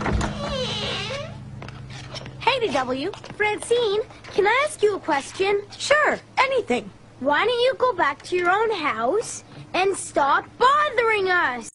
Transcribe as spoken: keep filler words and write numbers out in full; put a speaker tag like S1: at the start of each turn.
S1: Hey, D W. Francine, can I ask you a question?
S2: Sure, anything.
S1: Why don't you go back to your own house and stop bothering us?